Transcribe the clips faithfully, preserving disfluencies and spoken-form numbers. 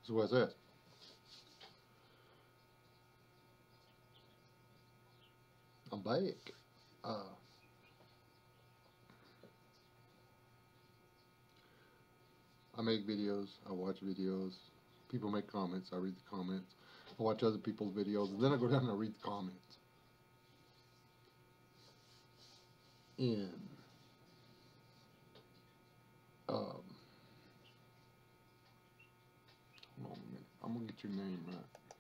So what's that? I'm back. Uh, I make videos. I watch videos. People make comments. I read the comments. I watch other people's videos, and then I go down and I read the comments. And um, hold on a minute. I'm gonna get your name right.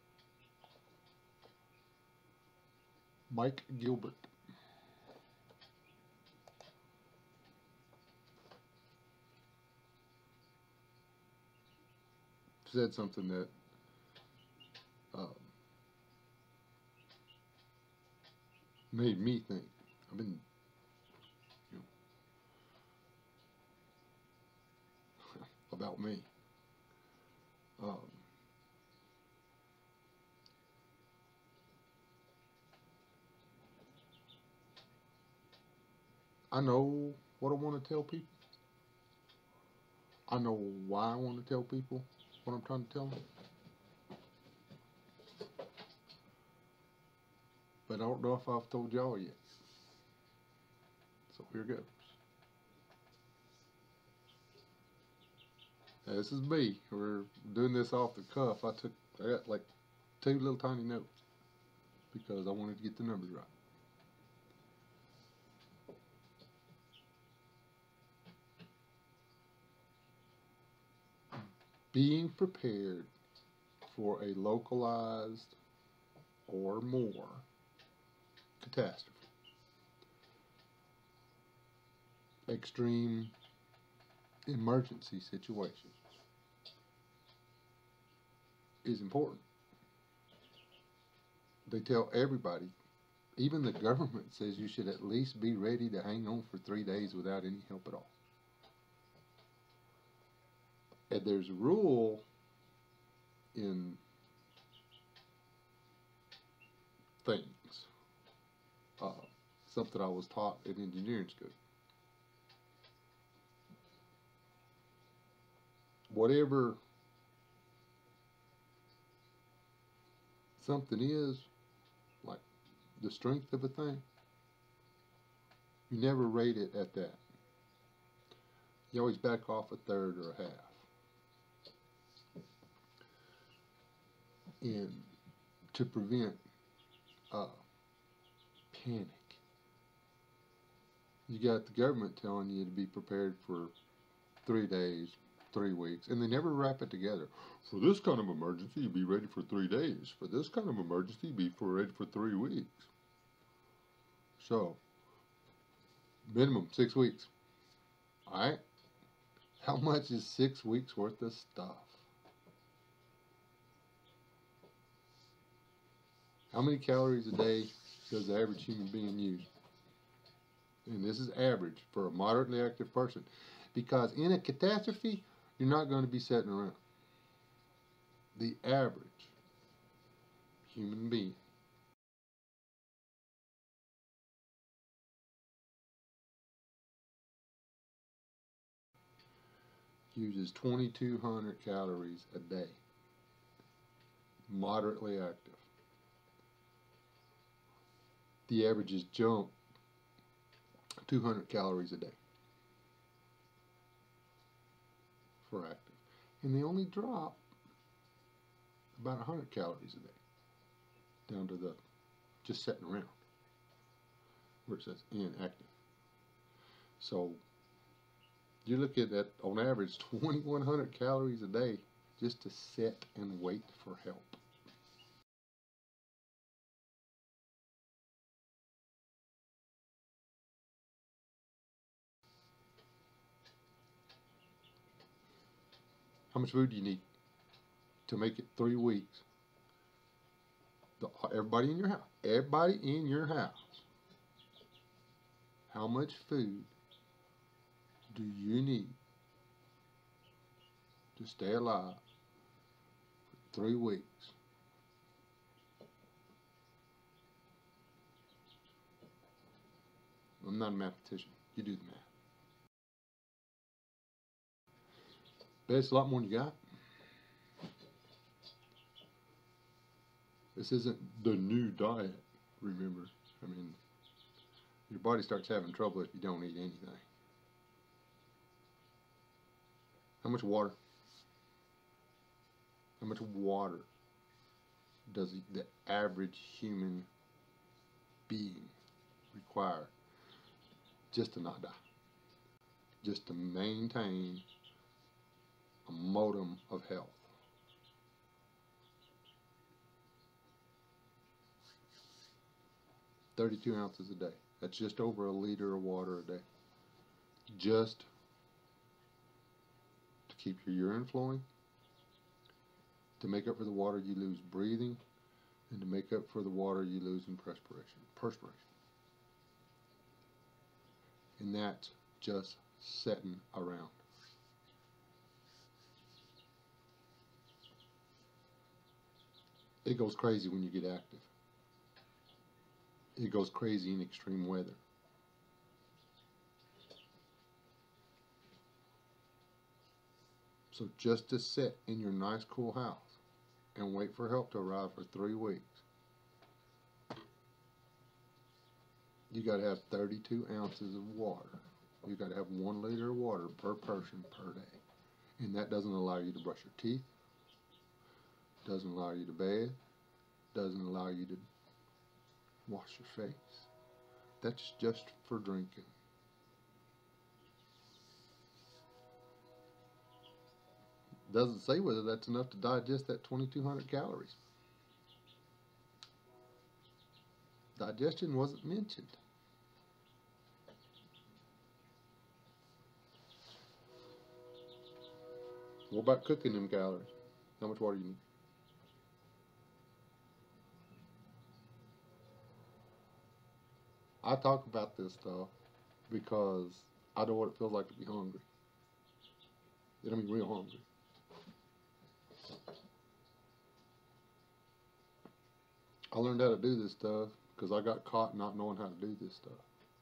Mike Gilbert. Said something that um, made me think. I've been, you know, about me. Um, I know what I want to tell people. I know why I want to tell people what I'm trying to tell them. But I don't know if I've told y'all yet. So here goes. Now, this is me. We're doing this off the cuff. I took, I got like two little tiny notes because I wanted to get the numbers right. Being prepared for a localized or more catastrophe. Extreme emergency situation is important. They tell everybody, even the government says you should at least be ready to hang on for three days without any help at all. And there's a rule in things, uh, something I was taught in engineering school. Whatever something is, like the strength of a thing, you never rate it at that. You always back off a third or a half. And to prevent uh, panic. You got the government telling you to be prepared for three days, three weeks, and they never wrap it together. For this kind of emergency, you be ready for three days. For this kind of emergency, be ready for three weeks. So, minimum six weeks. Alright? How much is six weeks worth of stuff? How many calories a day does the average human being use? And this is average for a moderately active person. Because in a catastrophe, you're not going to be sitting around. The average human being uses twenty-two hundred calories a day. Moderately active. The averages jump two hundred calories a day for active. And they only drop about one hundred calories a day down to the just sitting around where it says inactive. So you're looking at, on average, twenty-one hundred calories a day just to sit and wait for help. How much food do you need to make it three weeks? The, everybody in your house, everybody in your house, how much food do you need to stay alive for three weeks? I'm not a mathematician. You do the math. Bet it's a lot more than you got. This isn't the new diet, remember. I mean, your body starts having trouble if you don't eat anything. How much water? How much water does the average human being require just to not die? Just to maintain a modicum of health. thirty-two ounces a day. That's just over a liter of water a day. Just to keep your urine flowing, to make up for the water you lose breathing, and to make up for the water you lose in perspiration. Perspiration. And that's just sitting around. It goes crazy when you get active. It goes crazy in extreme weather. So just to sit in your nice cool house and wait for help to arrive for three weeks, you got to have thirty-two ounces of water. You got to have one liter of water per person per day. And that doesn't allow you to brush your teeth, doesn't allow you to bathe, doesn't allow you to wash your face. That's just for drinking. Doesn't say whether that's enough to digest that twenty-two hundred calories. Digestion wasn't mentioned. What about cooking them calories? How much water do you need? I talk about this stuff because I know what it feels like to be hungry. I mean, real hungry. I learned how to do this stuff because I got caught not knowing how to do this stuff.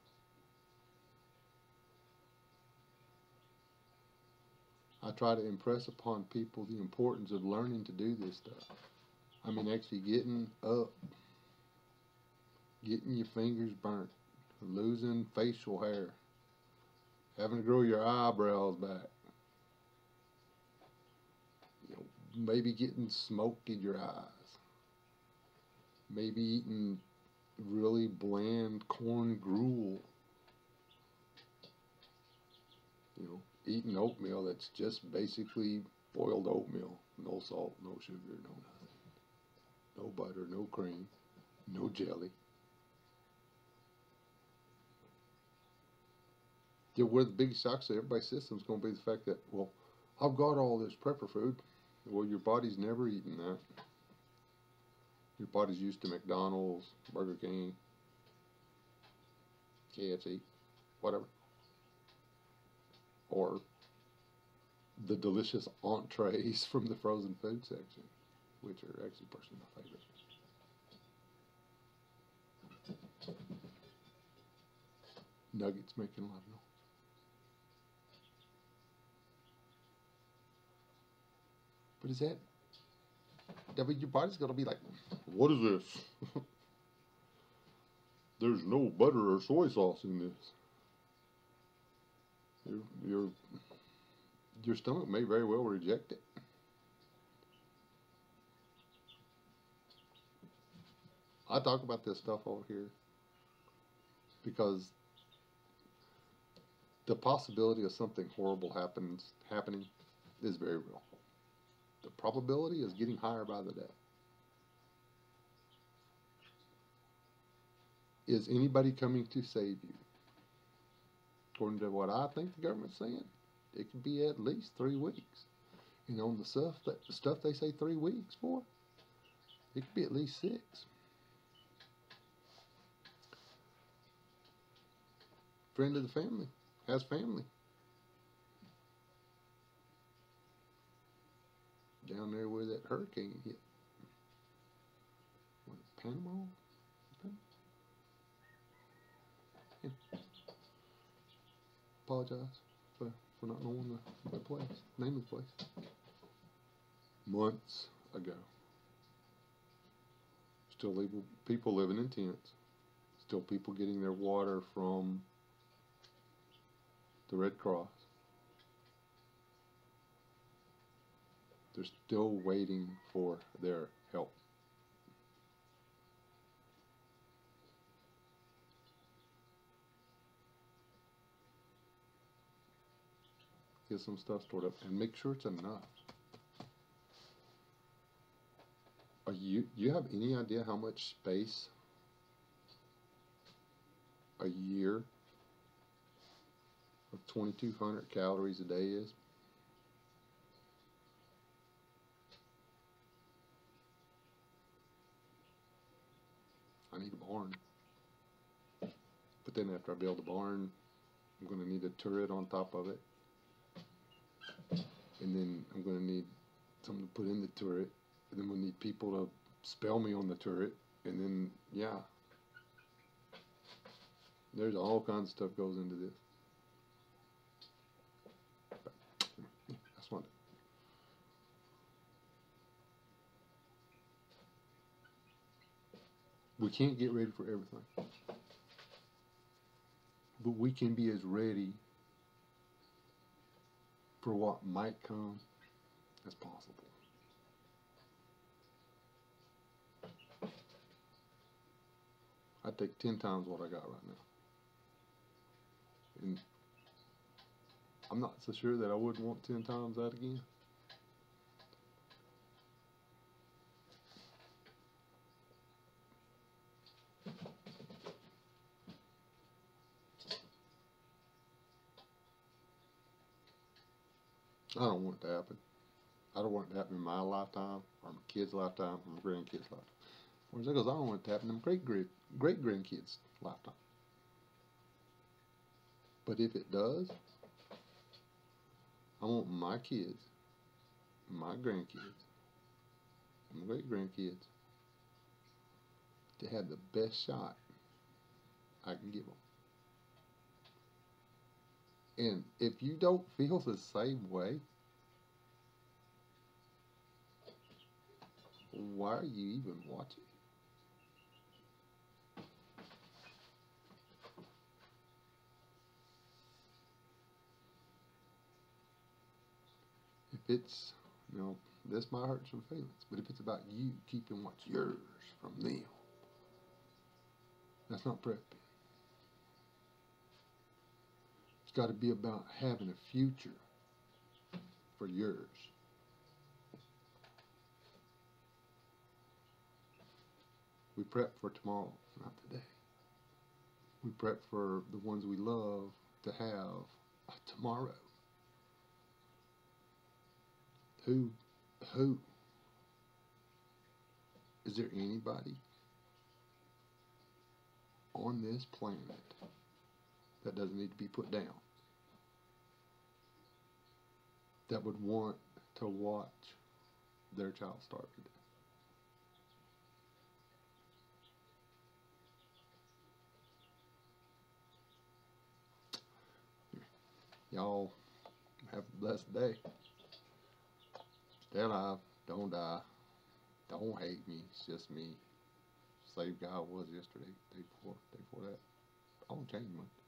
I try to impress upon people the importance of learning to do this stuff. I mean, actually getting up, getting your fingers burnt, losing facial hair, having to grow your eyebrows back, you know, maybe getting smoke in your eyes, maybe eating really bland corn gruel, you know, eating oatmeal that's just basically boiled oatmeal, no salt, no sugar, no nothing, no butter, no cream, no jelly. Yeah, where the biggest shocks to everybody's system is going to be the fact that, well, I've got all this prepper food. Well, your body's never eaten that. Your body's used to McDonald's, Burger King, K F C, whatever. Or the delicious entrees from the frozen food section, which are actually personally my favorite. Nuggets making a lot of noise. But is that, I mean, your body's going to be like, what is this? There's no butter or soy sauce in this. Your, your, your stomach may very well reject it. I talk about this stuff over here because the possibility of something horrible happens happening is very real. The probability is getting higher by the day. Is anybody coming to save you? According to what I think the government's saying, it could be at least three weeks. And on the stuff that the stuff they say three weeks for, it could be at least six. Friend of the family has family down there where that hurricane hit. What, Panama? Yeah. Apologize for, for not knowing the, the place, name of the place. Months ago. Still legal, people living in tents. Still people getting their water from the Red Cross. They're still waiting for their help. Get some stuff stored up and make sure it's enough. Are you you have any idea how much space a year of twenty-two hundred calories a day is? I need a barn. But then after I build a barn, I'm going to need a turret on top of it. And then I'm going to need something to put in the turret. And then we'll need people to spell me on the turret. And then, yeah. There's all kinds of stuff goes into this. But, yeah, that's one. We can't get ready for everything. But we can be as ready for what might come as possible. I'd take ten times what I got right now. And I'm not so sure that I wouldn't want ten times that again. I don't want it to happen. I don't want it to happen in my lifetime, or my kids' lifetime, or my grandkids' lifetime. Whereas that goes, I don't want it to happen in my great great great grandkids' lifetime. But if it does, I want my kids, my grandkids, and my great grandkids to have the best shot I can give them. And if you don't feel the same way, why are you even watching? If it's, you know, this might hurt some feelings, but if it's about you keeping what's yours from them, that's not prepping. It's got to be about having a future for yours. We prep for tomorrow, not today. We prep for the ones we love to have a tomorrow. Who, who? Is there anybody on this planet that doesn't need to be put down, that would want to watch their child starve to death? Y'all have a blessed day. Stay alive. Don't die. Don't hate me. It's just me. Same guy I was yesterday, day before, day before that. I won't change much.